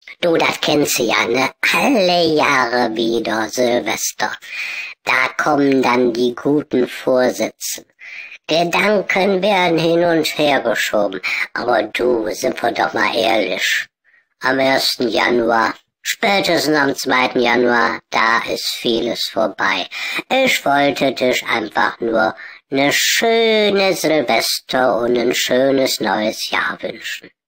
Du, das kennst du ja, ne? Alle Jahre wieder Silvester. Da kommen dann die guten Vorsätze. Gedanken werden hin und her geschoben. Aber du, sind wir doch mal ehrlich. Am 1. Januar, spätestens am 2. Januar, da ist vieles vorbei. Ich wollte dich einfach nur eine schöne Silvester und ein schönes neues Jahr wünschen.